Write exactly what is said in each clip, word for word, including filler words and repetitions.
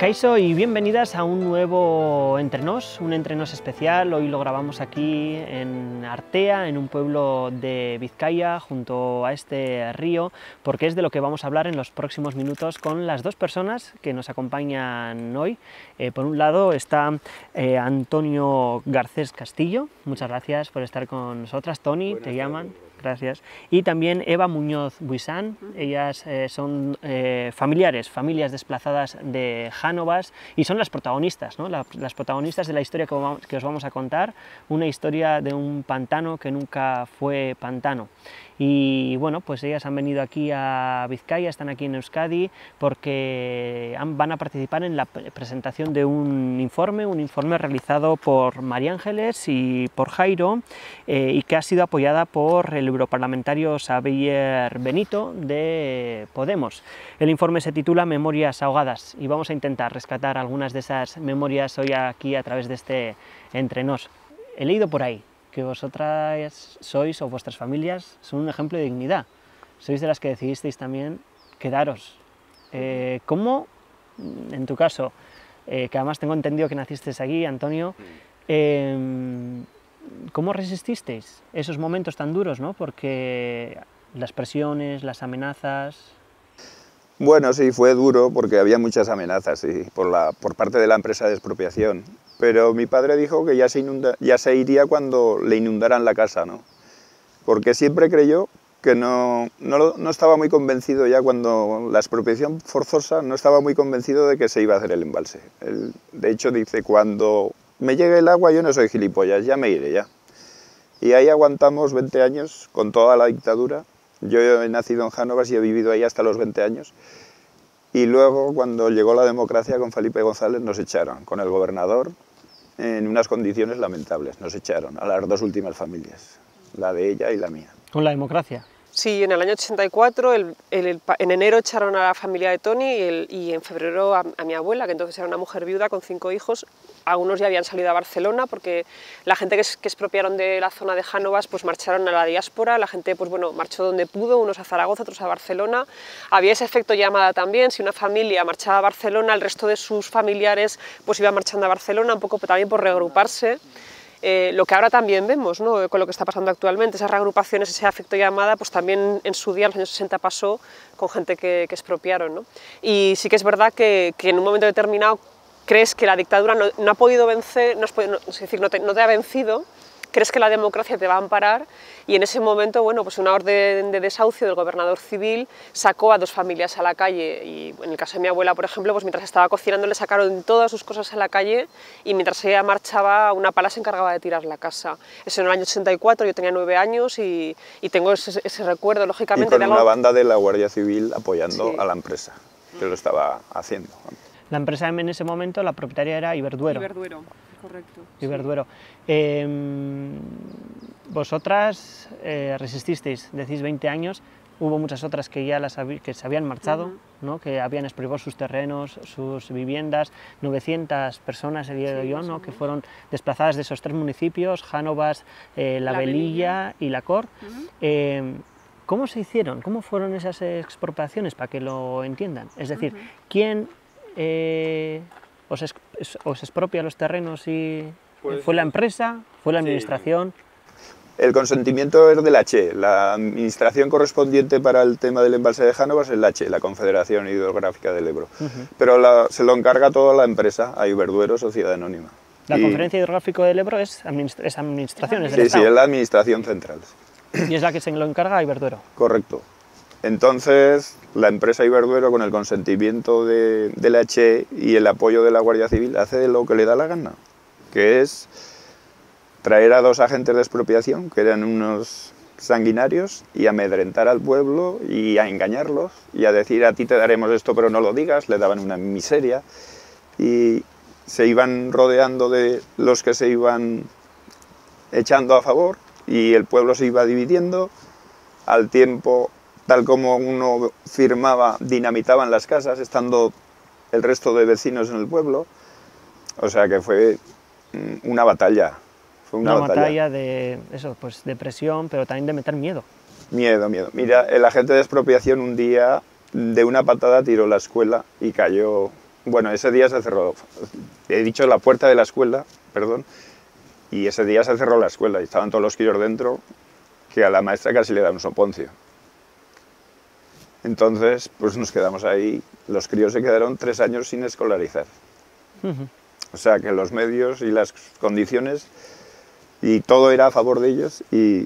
Kaixo y bienvenidas a un nuevo Entrenos, un Entrenos especial. Hoy lo grabamos aquí en Artea, en un pueblo de Vizcaya, junto a este río, porque es de lo que vamos a hablar en los próximos minutos con las dos personas que nos acompañan hoy. Eh, por un lado está eh, Antonio Garcés Castillo, muchas gracias por estar con nosotras. Tony, Buenas te llaman. Tardes. Gracias. Y también Eva Muñoz Buisán, ellas eh, son eh, familiares, familias desplazadas de Jánovas y son las protagonistas, ¿no? La, las protagonistas de la historia que, vamos, que os vamos a contar, una historia de un pantano que nunca fue pantano. Y bueno, pues ellas han venido aquí a Vizcaya, están aquí en Euskadi porque han, van a participar en la presentación de un informe, un informe realizado por María Ángeles y por Jairo eh, y que ha sido apoyada por el europarlamentario Xavier Benito de Podemos. El informe se titula Memorias ahogadas y vamos a intentar rescatar algunas de esas memorias hoy aquí a través de este Entrenos. He leído por ahí que vosotras sois, o vuestras familias, son un ejemplo de dignidad. Sois de las que decidisteis también quedaros. Eh, ¿Cómo, en tu caso, eh, que además tengo entendido que nacisteis aquí, Antonio, eh, cómo resististeis esos momentos tan duros, ¿no? Porque las presiones, las amenazas... Bueno, sí, fue duro porque había muchas amenazas sí, por, la, por parte de la empresa de expropiación, pero mi padre dijo que ya se, inunda, ya se iría cuando le inundaran la casa, ¿no? Porque siempre creyó que no, no, no estaba muy convencido ya cuando la expropiación forzosa, no estaba muy convencido de que se iba a hacer el embalse. Él, de hecho dice, cuando me llegue el agua yo no soy gilipollas, ya me iré ya. Y ahí aguantamos veinte años con toda la dictadura. Yo he nacido en Jánovas y he vivido ahí hasta los veinte años. Y luego, cuando llegó la democracia con Felipe González, nos echaron con el gobernador en unas condiciones lamentables. Nos echaron a las dos últimas familias, la de ella y la mía. ¿Con la democracia? Sí, en el año ochenta y cuatro, el, el, el, en enero echaron a la familia de Tony y, el, y en febrero a, a mi abuela, que entonces era una mujer viuda con cinco hijos. Algunos ya habían salido a Barcelona porque la gente que, es, que expropiaron de la zona de Jánovas pues marcharon a la diáspora, la gente pues bueno, marchó donde pudo, unos a Zaragoza, otros a Barcelona. Había ese efecto llamada también, si una familia marchaba a Barcelona, el resto de sus familiares pues iba marchando a Barcelona, un poco también por reagruparse. Eh, lo que ahora también vemos, ¿no? Con lo que está pasando actualmente, esas reagrupaciones, ese efecto llamada, pues también en su día, en los años sesenta, pasó con gente que, que expropiaron, ¿no? Y sí que es verdad que, que en un momento determinado crees que la dictadura no, no ha podido vencer, no, no, es decir, no te, no te ha vencido, crees que la democracia te va a amparar y en ese momento, bueno, pues una orden de desahucio del gobernador civil sacó a dos familias a la calle y en el caso de mi abuela, por ejemplo, pues mientras estaba cocinando le sacaron todas sus cosas a la calle y mientras ella marchaba una pala se encargaba de tirar la casa. Eso en el año ochenta y cuatro, yo tenía nueve años y, y tengo ese, ese recuerdo, lógicamente. Y con de algo... una banda de la Guardia Civil apoyando sí. a la empresa, que lo estaba haciendo. La empresa en ese momento, la propietaria era Iberduero. Iberduero, correcto. Iberduero. Sí. Eh, vosotras eh, resististeis, decís veinte años, hubo muchas otras que ya las que se habían marchado, uh-huh. ¿no? Que habían expropiado sus terrenos, sus viviendas, novecientas personas, he leído sí, yo, ¿no? Que fueron desplazadas de esos tres municipios, Jánovas, eh, La, la Velilla y La Cor. Uh-huh. eh, ¿Cómo se hicieron? ¿Cómo fueron esas expropiaciones? Para que lo entiendan. Es decir, uh-huh. ¿quién Eh, os, es, os expropia los terrenos y pues, fue la empresa, fue la administración. Sí. El consentimiento es de la Che, la administración correspondiente para el tema del embalse de Jánovas es la Che, la Confederación Hidrográfica del Ebro, uh-huh. pero la, se lo encarga toda la empresa, a Iberduero, Sociedad Anónima. La y... Conferencia Hidrográfica del Ebro es, administra es administración, es del Sí, Estado. sí, es la administración central. Y es la que se lo encarga a Iberduero. Correcto. Entonces, la empresa Iberduero, con el consentimiento de, de la Che y el apoyo de la Guardia Civil, hace lo que le da la gana, que es traer a dos agentes de expropiación, que eran unos sanguinarios, y amedrentar al pueblo y a engañarlos, y a decir, a ti te daremos esto, pero no lo digas, le daban una miseria, y se iban rodeando de los que se iban echando a favor, y el pueblo se iba dividiendo, al tiempo... Tal como uno firmaba, dinamitaban las casas, estando el resto de vecinos en el pueblo. O sea que fue una batalla. Fue una, una batalla. batalla de, eso, pues de presión, pero también de meter miedo. Miedo, miedo. Mira, el agente de expropiación un día de una patada tiró la escuela y cayó Bueno, ese día se cerró, he dicho la puerta de la escuela, perdón, y ese día se cerró la escuela y estaban todos los críos dentro, que a la maestra casi le da un soponcio. Entonces, pues nos quedamos ahí, los críos se quedaron tres años sin escolarizar. Uh-huh. O sea, que los medios y las condiciones, y todo era a favor de ellos y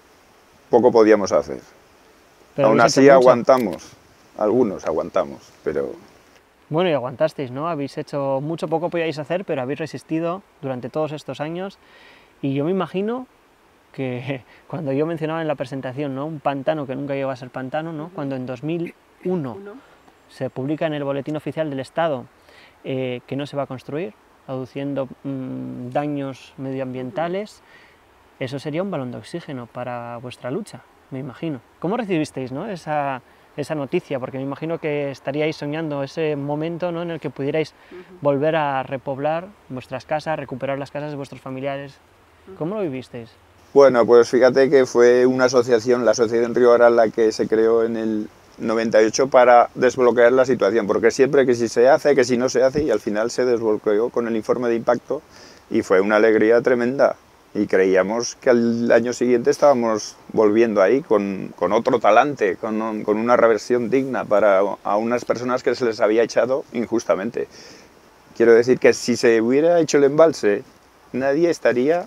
poco podíamos hacer. Pero aún así aguantamos, algunos aguantamos, pero... Bueno, y aguantasteis, ¿no? Habéis hecho mucho, poco podíais hacer, pero habéis resistido durante todos estos años. Y yo me imagino que cuando yo mencionaba en la presentación, ¿no? Un pantano que nunca llegó a ser pantano, ¿no? Cuando en dos mil uno se publica en el Boletín Oficial del Estado eh, que no se va a construir, aduciendo mmm, daños medioambientales, eso sería un balón de oxígeno para vuestra lucha, me imagino. ¿Cómo recibisteis, ¿no? esa, esa noticia? Porque me imagino que estaríais soñando ese momento, ¿no? En el que pudierais uh-huh. volver a repoblar vuestras casas, recuperar las casas de vuestros familiares. ¿Cómo lo vivisteis? Bueno, pues fíjate que fue una asociación, la Asociación Río Aral, la que se creó en el noventa y ocho para desbloquear la situación, porque siempre que si se hace, que si no se hace, y al final se desbloqueó con el informe de impacto y fue una alegría tremenda. Y creíamos que al año siguiente estábamos volviendo ahí con, con otro talante, con, con una reversión digna para a unas personas que se les había echado injustamente. Quiero decir que si se hubiera hecho el embalse, nadie estaría,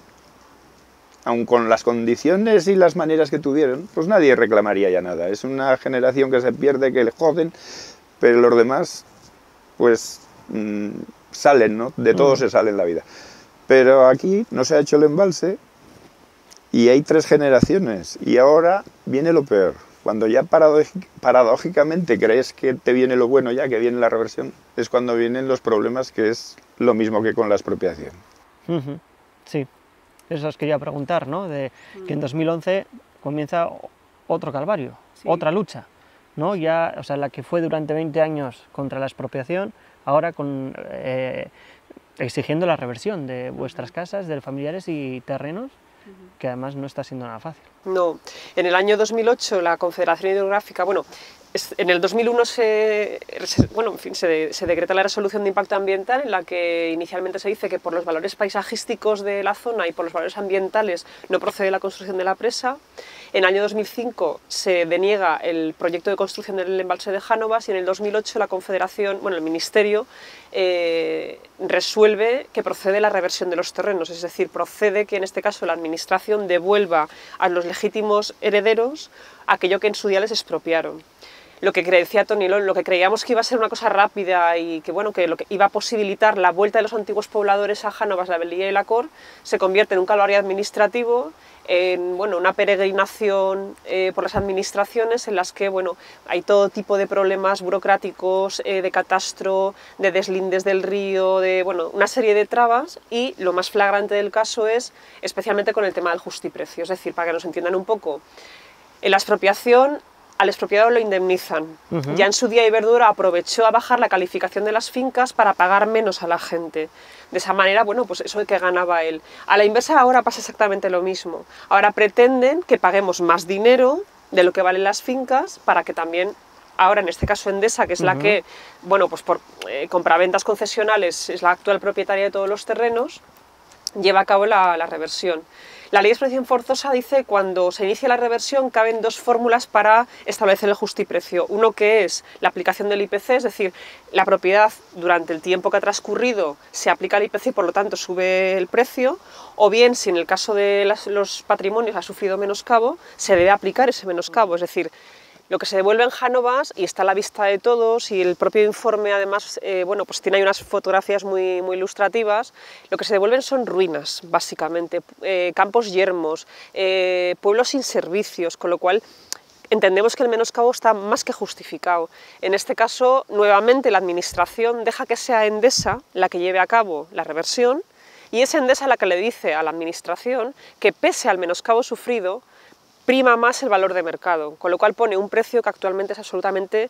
aun con las condiciones y las maneras que tuvieron, pues nadie reclamaría ya nada. Es una generación que se pierde, que le joden, pero los demás, pues, mmm, salen, ¿no? De todo mm. se sale en la vida. Pero aquí no se ha hecho el embalse y hay tres generaciones y ahora viene lo peor. Cuando ya paradójicamente crees que te viene lo bueno ya, que viene la reversión, es cuando vienen los problemas, que es lo mismo que con la expropiación. Uh-huh. Sí, eso os quería preguntar, ¿no? De que en dos mil once comienza otro calvario, sí. otra lucha, ¿no? Ya, o sea, la que fue durante veinte años contra la expropiación, ahora con... Eh, exigiendo la reversión de vuestras casas, de familiares y terrenos, que además no está siendo nada fácil. No, en el año dos mil ocho la Confederación Hidrográfica, bueno, en el dos mil uno se, bueno, en fin, se, se decreta la resolución de impacto ambiental en la que inicialmente se dice que por los valores paisajísticos de la zona y por los valores ambientales no procede la construcción de la presa. En el año dos mil cinco se deniega el proyecto de construcción del embalse de Jánovas y en el dos mil ocho la Confederación, bueno, el Ministerio eh, resuelve que procede la reversión de los terrenos, es decir, procede que en este caso la Administración devuelva a los legítimos herederos aquello que en su día les expropiaron. Lo que decía Toni, lo, lo que creíamos que iba a ser una cosa rápida y que, bueno, que lo que iba a posibilitar la vuelta de los antiguos pobladores a Jánovas, la Velilla y la Cor, se convierte en un calvario administrativo, en bueno, una peregrinación eh, por las administraciones en las que bueno, hay todo tipo de problemas burocráticos, eh, de catastro, de deslindes del río, de bueno, una serie de trabas, y lo más flagrante del caso es especialmente con el tema del justiprecio. Es decir, para que nos entiendan un poco, en la expropiación al expropiado lo indemnizan. Uh-huh. Ya en su día Iberdrola aprovechó a bajar la calificación de las fincas para pagar menos a la gente. De esa manera, bueno, pues eso de que ganaba él. A la inversa ahora pasa exactamente lo mismo. Ahora pretenden que paguemos más dinero de lo que valen las fincas para que también, ahora en este caso Endesa, que es uh-huh. la que, bueno, pues por eh, compraventas concesionales es la actual propietaria de todos los terrenos, lleva a cabo la, la reversión. La ley de expropiación forzosa dice que cuando se inicia la reversión caben dos fórmulas para establecer el justiprecio. Uno que es la aplicación del I P C, es decir, la propiedad durante el tiempo que ha transcurrido se aplica el I P C y por lo tanto sube el precio, o bien si en el caso de las, los patrimonios ha sufrido menoscabo, se debe aplicar ese menoscabo, es decir, lo que se devuelve en Jánovas, y está a la vista de todos, y el propio informe además eh, bueno, pues tiene ahí unas fotografías muy, muy ilustrativas, lo que se devuelven son ruinas, básicamente, eh, campos yermos, eh, pueblos sin servicios, con lo cual entendemos que el menoscabo está más que justificado. En este caso, nuevamente la Administración deja que sea Endesa la que lleve a cabo la reversión, y es Endesa la que le dice a la Administración que pese al menoscabo sufrido, prima más el valor de mercado, con lo cual pone un precio que actualmente es absolutamente,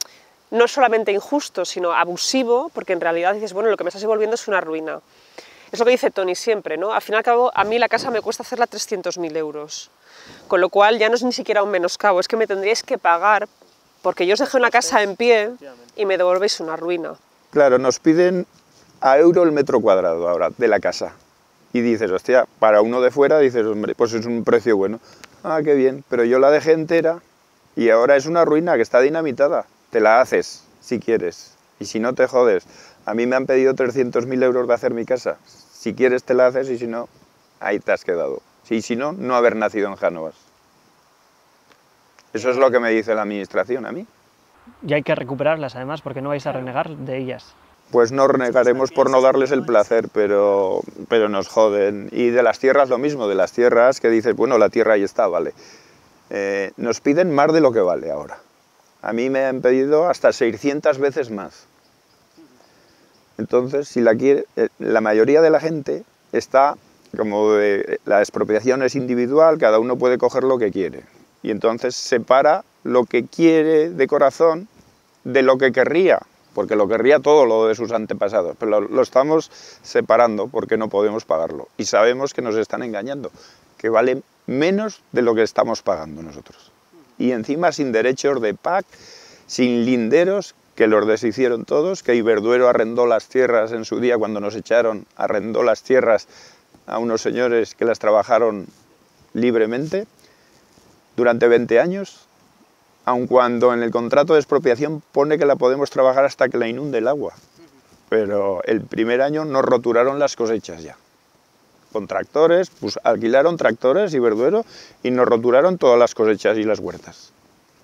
no solamente injusto, sino abusivo, porque en realidad dices, bueno, lo que me estás devolviendo es una ruina. Es lo que dice Toni siempre, ¿no? Al fin y al cabo, a mí la casa me cuesta hacerla trescientos mil euros, con lo cual ya no es ni siquiera un menoscabo, es que me tendríais que pagar, porque yo os dejé una casa en pie y me devolvéis una ruina. Claro, nos piden a euro el metro cuadrado ahora de la casa. Y dices, hostia, para uno de fuera dices, hombre, pues es un precio bueno. Ah, qué bien, pero yo la dejé entera y ahora es una ruina que está dinamitada. Te la haces, si quieres, y si no te jodes. A mí me han pedido trescientos mil euros de hacer mi casa. Si quieres te la haces y si no, ahí te has quedado. Y si no, no haber nacido en Jánovas. Eso es lo que me dice la administración a mí. Y hay que recuperarlas además, porque no vais a renegar de ellas. Pues no renegaremos por no darles el placer, pero, pero nos joden. Y de las tierras lo mismo, de las tierras que dices, bueno, la tierra ahí está, vale. Eh, nos piden más de lo que vale ahora. A mí me han pedido hasta seiscientas veces más. Entonces, si la quiere, eh, la mayoría de la gente está, como de, la expropiación es individual, cada uno puede coger lo que quiere. Y entonces separa lo que quiere de corazón de lo que querría. Porque lo querría todo lo de sus antepasados, pero lo, lo estamos separando porque no podemos pagarlo. Y sabemos que nos están engañando, que vale menos de lo que estamos pagando nosotros. Y encima sin derechos de P A C, sin linderos, que los deshicieron todos, que Iberduero arrendó las tierras en su día cuando nos echaron, arrendó las tierras a unos señores que las trabajaron libremente durante veinte años. Aun cuando en el contrato de expropiación pone que la podemos trabajar hasta que la inunde el agua. Pero el primer año nos roturaron las cosechas ya. Con tractores, pues alquilaron tractores y verduero y nos roturaron todas las cosechas y las huertas.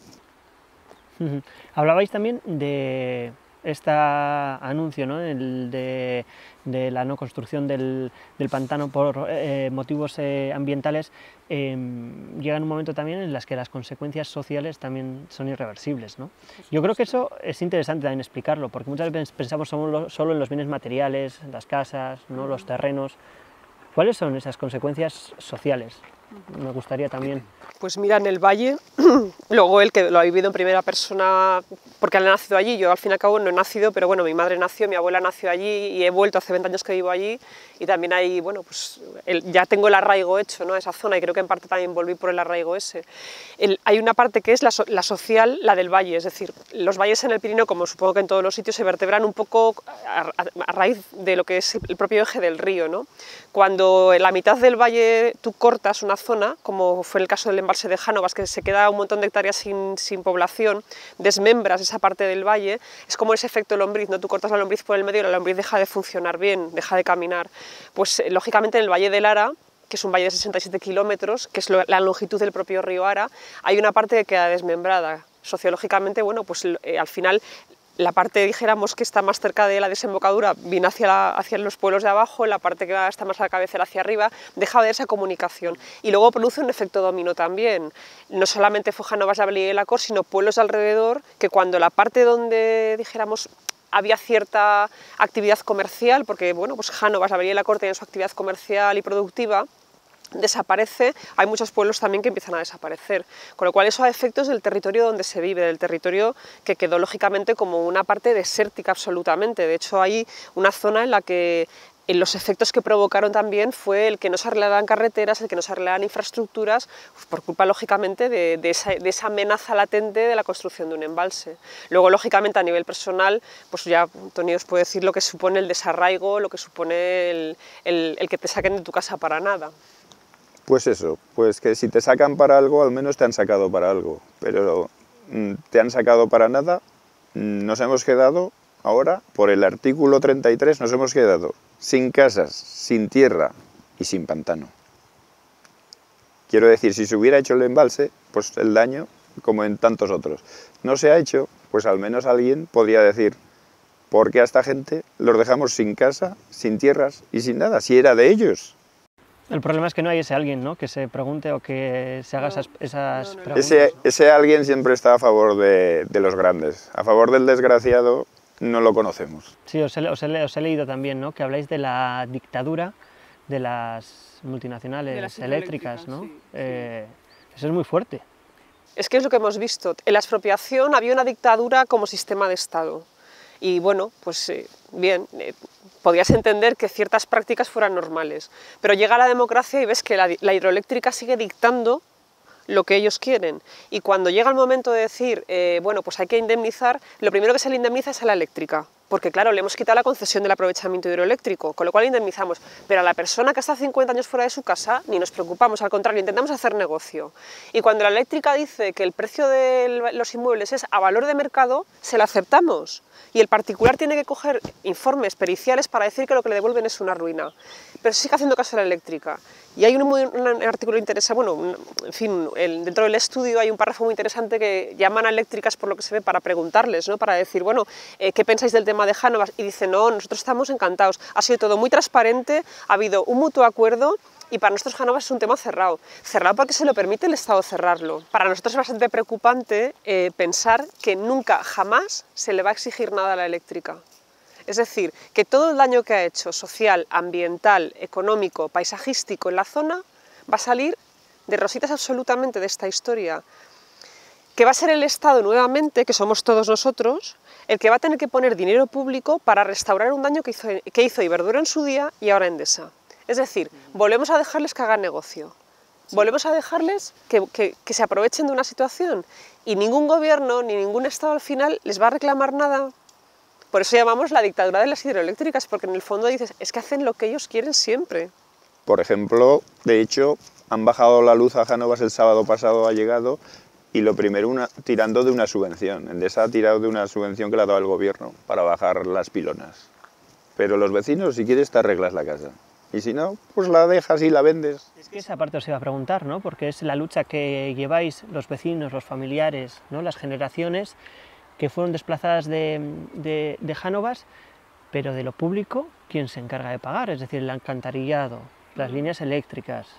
Hablabais también de este anuncio, ¿no? El de, de la no construcción del, del pantano por eh, motivos eh, ambientales. Eh, llega en un momento también en las que las consecuencias sociales también son irreversibles, ¿no? Yo creo que eso es interesante también explicarlo, porque muchas veces pensamos solo, solo en los bienes materiales, las casas, ¿no? Los terrenos. ¿Cuáles son esas consecuencias sociales? Me gustaría también... Pues mira, en el Valle, luego él que lo ha vivido en primera persona, porque él ha nacido allí, yo al fin y al cabo no he nacido, pero bueno, mi madre nació, mi abuela nació allí y he vuelto hace veinte años que vivo allí y también ahí, bueno, pues el, ya tengo el arraigo hecho, ¿no? Esa zona, y creo que en parte también volví por el arraigo ese. El, hay una parte que es la, la social, la del valle, es decir, los valles en el Pirineo, como supongo que en todos los sitios, se vertebran un poco a, a, a raíz de lo que es el propio eje del río, ¿no? Cuando en la mitad del valle tú cortas una zona, como fue el caso del embalse de Jánovas, que se queda un montón de hectáreas sin, sin población, desmembras esa parte del valle, es como ese efecto lombriz, ¿no? Tú cortas la lombriz por el medio y la lombriz deja de funcionar bien, deja de caminar. Pues eh, lógicamente en el Valle del Ara, que es un valle de sesenta y siete kilómetros, que es lo, la longitud del propio río Ara, hay una parte que queda desmembrada. Sociológicamente, bueno, pues eh, al final la parte, dijéramos, que está más cerca de la desembocadura viene hacia, la, hacia los pueblos de abajo, la parte que está más a la cabecera hacia arriba, deja de haber esa comunicación. Y luego produce un efecto dominó también. No solamente fue Jánovas, la Valilla y la Cor, sino pueblos alrededor, que cuando la parte donde, dijéramos, había cierta actividad comercial, porque bueno, pues Jánovas, la Valilla y la Cor tienen su actividad comercial y productiva, desaparece, hay muchos pueblos también que empiezan a desaparecer, con lo cual eso a efectos del territorio donde se vive, del territorio que quedó lógicamente como una parte desértica absolutamente. De hecho hay una zona en la que en los efectos que provocaron también fue el que no se arreglaran carreteras, el que no se arreglaran infraestructuras, pues por culpa lógicamente de, de, esa, de esa amenaza latente de la construcción de un embalse. Luego lógicamente a nivel personal, pues ya Toni os puede decir lo que supone el desarraigo, lo que supone el, el, el que te saquen de tu casa para nada. Pues eso, pues que si te sacan para algo, al menos te han sacado para algo, pero te han sacado para nada, nos hemos quedado ahora, por el artículo treinta y tres, nos hemos quedado sin casas, sin tierra y sin pantano. Quiero decir, si se hubiera hecho el embalse, pues el daño, como en tantos otros, no se ha hecho, pues al menos alguien podría decir, ¿por qué a esta gente los dejamos sin casa, sin tierras y sin nada? Si era de ellos. El problema es que no hay ese alguien, ¿no?, que se pregunte o que se haga no, esas, esas no, no, preguntas. Ese, ese alguien siempre está a favor de, de los grandes. A favor del desgraciado no lo conocemos. Sí, os he, os he, os he leído también, ¿no?, que habláis de la dictadura de las multinacionales de las eléctricas, ¿no? Sí, eh, sí. Eso es muy fuerte. Es que es lo que hemos visto. En la expropiación había una dictadura como sistema de Estado. Y bueno, pues eh, bien, eh, podías entender que ciertas prácticas fueran normales, pero llega la democracia y ves que la, la hidroeléctrica sigue dictando lo que ellos quieren, y cuando llega el momento de decir, eh, bueno, pues hay que indemnizar, lo primero que se le indemniza es a la eléctrica, porque claro, le hemos quitado la concesión del aprovechamiento hidroeléctrico, con lo cual indemnizamos, pero a la persona que está cincuenta años fuera de su casa ni nos preocupamos, al contrario, intentamos hacer negocio. Y cuando la eléctrica dice que el precio de los inmuebles es a valor de mercado, se lo aceptamos. Y el particular tiene que coger informes periciales para decir que lo que le devuelven es una ruina. Pero sigue haciendo caso a la eléctrica. Y hay un, muy, un artículo interesante, bueno, un, en fin, el, dentro del estudio hay un párrafo muy interesante que llaman a eléctricas por lo que se ve para preguntarles, ¿no? Para decir, bueno, eh, ¿qué pensáis del tema de Jánovas? Y dicen, no, nosotros estamos encantados. Ha sido todo muy transparente, ha habido un mutuo acuerdo. Y para nosotros Jánovas es un tema cerrado, cerrado porque se lo permite el Estado cerrarlo. Para nosotros es bastante preocupante eh, pensar que nunca, jamás se le va a exigir nada a la eléctrica. Es decir, que todo el daño que ha hecho social, ambiental, económico, paisajístico en la zona va a salir de rositas absolutamente de esta historia. Que va a ser el Estado nuevamente, que somos todos nosotros, el que va a tener que poner dinero público para restaurar un daño que hizo, que hizo Iberdrola en su día y ahora Endesa. Es decir, volvemos a dejarles que hagan negocio, volvemos a dejarles que, que, que se aprovechen de una situación y ningún gobierno ni ningún Estado al final les va a reclamar nada. Por eso llamamos la dictadura de las hidroeléctricas, porque en el fondo dices, es que hacen lo que ellos quieren siempre. Por ejemplo, de hecho, han bajado la luz a Jánovas el sábado pasado, ha llegado, y lo primero una, tirando de una subvención. Endesa ha tirado de una subvención que le ha dado el gobierno para bajar las pilonas. Pero los vecinos, si quieres, te arreglas la casa. Y si no, pues la dejas y la vendes. Es que esa parte os iba a preguntar, ¿no? Porque es la lucha que lleváis los vecinos, los familiares, ¿no? Las generaciones que fueron desplazadas de, de, de Jánovas, pero de lo público, ¿quién se encarga de pagar? Es decir, el alcantarillado, las líneas eléctricas,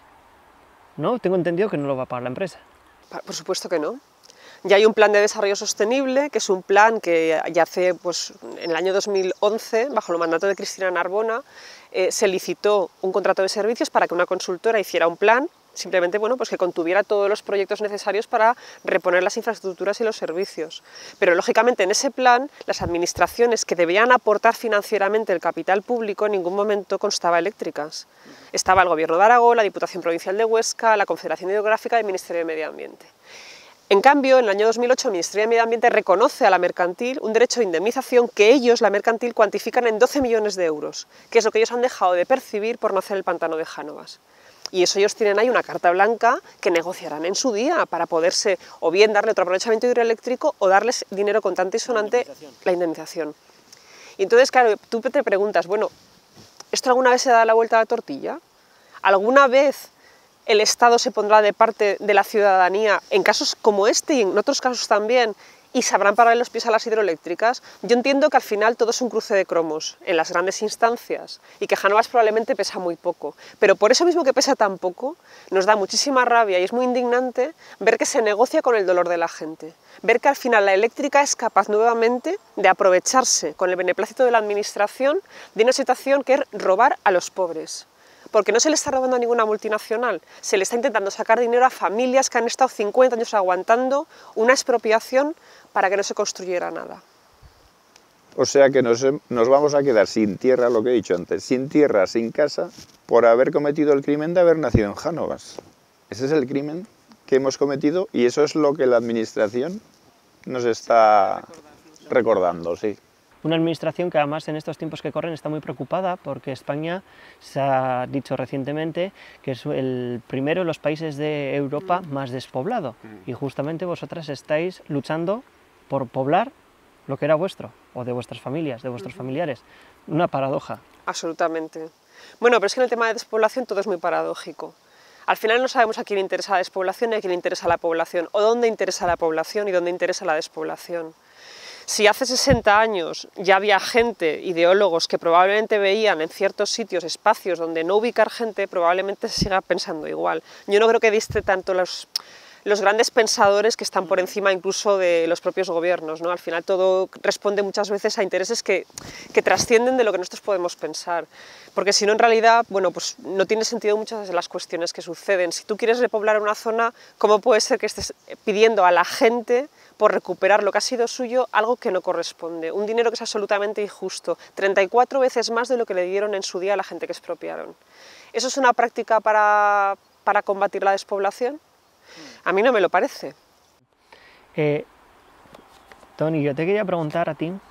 ¿no? Tengo entendido que no lo va a pagar la empresa. Por supuesto que no. Ya hay un plan de desarrollo sostenible, que es un plan que ya hace, pues, en el año dos mil once, bajo el mandato de Cristina Narbona, eh, se licitó un contrato de servicios para que una consultora hiciera un plan, simplemente bueno, pues que contuviera todos los proyectos necesarios para reponer las infraestructuras y los servicios. Pero lógicamente en ese plan, las administraciones que debían aportar financieramente el capital público en ningún momento constaba eléctricas. Estaba el Gobierno de Aragón, la Diputación Provincial de Huesca, la Confederación Hidrográfica y el Ministerio de Medio Ambiente. En cambio, en el año dos mil ocho, el Ministerio de Medio Ambiente reconoce a la mercantil un derecho de indemnización que ellos, la mercantil, cuantifican en doce millones de euros, que es lo que ellos han dejado de percibir por no hacer el pantano de Jánovas. Y eso ellos tienen ahí una carta blanca que negociarán en su día para poderse o bien darle otro aprovechamiento hidroeléctrico o darles dinero contante y sonante, la indemnización. la indemnización. Y entonces, claro, tú te preguntas, bueno, ¿esto alguna vez se da la vuelta a la tortilla? ¿Alguna vez el Estado se pondrá de parte de la ciudadanía en casos como este y en otros casos también y sabrán parar los pies a las hidroeléctricas? Yo entiendo que al final todo es un cruce de cromos en las grandes instancias y que Jánovas probablemente pesa muy poco, pero por eso mismo que pesa tan poco nos da muchísima rabia y es muy indignante ver que se negocia con el dolor de la gente, ver que al final la eléctrica es capaz nuevamente de aprovecharse con el beneplácito de la administración de una situación que es robar a los pobres. Porque no se le está robando a ninguna multinacional, se le está intentando sacar dinero a familias que han estado cincuenta años aguantando una expropiación para que no se construyera nada. O sea que nos, nos vamos a quedar sin tierra, lo que he dicho antes, sin tierra, sin casa, por haber cometido el crimen de haber nacido en Jánovas. Ese es el crimen que hemos cometido y eso es lo que la administración nos está recordando, sí. Una administración que además en estos tiempos que corren está muy preocupada porque España se ha dicho recientemente que es el primero de los países de Europa más despoblado y justamente vosotras estáis luchando por poblar lo que era vuestro o de vuestras familias, de vuestros familiares. Una paradoja. Absolutamente. Bueno, pero es que en el tema de despoblación todo es muy paradójico. Al final no sabemos a quién interesa la despoblación y a quién interesa la población, o dónde interesa la población y dónde interesa la despoblación. Si hace sesenta años ya había gente, ideólogos, que probablemente veían en ciertos sitios espacios donde no ubicar gente, probablemente se siga pensando igual. Yo no creo que diste tanto los, los grandes pensadores que están por encima incluso de los propios gobiernos, ¿no? Al final todo responde muchas veces a intereses que, que trascienden de lo que nosotros podemos pensar. Porque si no, en realidad, bueno, pues no tiene sentido muchas de las cuestiones que suceden. Si tú quieres repoblar una zona, ¿cómo puede ser que estés pidiendo a la gente por recuperar lo que ha sido suyo, algo que no corresponde, un dinero que es absolutamente injusto, treinta y cuatro veces más de lo que le dieron en su día a la gente que expropiaron? ¿Eso es una práctica para, para combatir la despoblación? A mí no me lo parece. Eh, Toni, yo te quería preguntar a ti,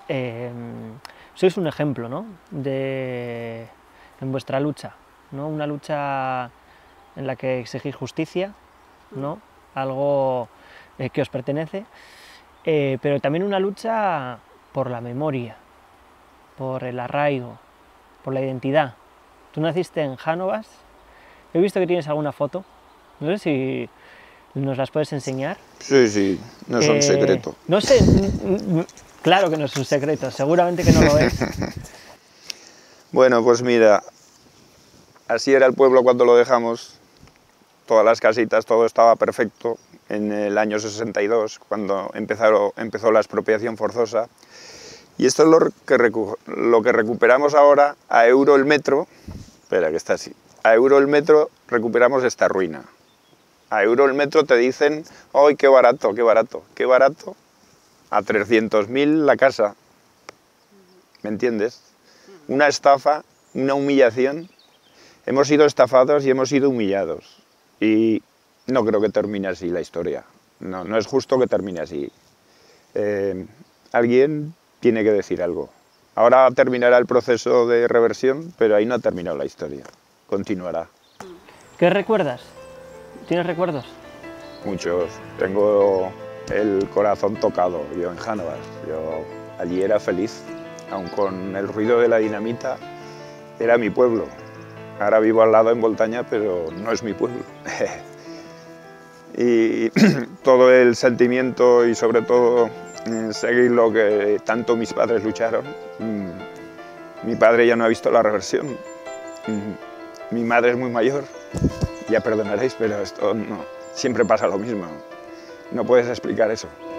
eh, sois un ejemplo, ¿no?, de, en vuestra lucha, ¿no?, una lucha en la que exigís justicia, ¿no?, algo eh, que os pertenece, eh, pero también una lucha por la memoria, por el arraigo, por la identidad. Tú naciste en Jánovas, he visto que tienes alguna foto, no sé si nos las puedes enseñar. Sí, sí, no son eh, secreto. No sé, claro que no es un secreto, seguramente que no lo es. Bueno, pues mira, así era el pueblo cuando lo dejamos, todas las casitas, todo estaba perfecto, en el año sesenta y dos, cuando empezaron, empezó la expropiación forzosa, y esto es lo que, recu lo que recuperamos ahora a euro el metro, espera que está así, a euro el metro recuperamos esta ruina. A euro el metro te dicen, ¡ay, qué barato, qué barato, qué barato! A trescientos mil la casa, ¿me entiendes? Una estafa, una humillación. Hemos sido estafados y hemos sido humillados. Y no creo que termine así la historia. No, no es justo que termine así. Eh, alguien tiene que decir algo. Ahora terminará el proceso de reversión, pero ahí no ha terminado la historia. Continuará. ¿Qué recuerdas? ¿Tienes recuerdos? Muchos. Tengo el corazón tocado. Yo en Jánovas. Yo allí era feliz. Aun con el ruido de la dinamita, era mi pueblo. Ahora vivo al lado en Voltaña, pero no es mi pueblo. Y todo el sentimiento y sobre todo seguir lo que tanto mis padres lucharon. Mi padre ya no ha visto la reversión. Mi madre es muy mayor. Ya perdonaréis, pero esto no, siempre pasa lo mismo. No puedes explicar eso.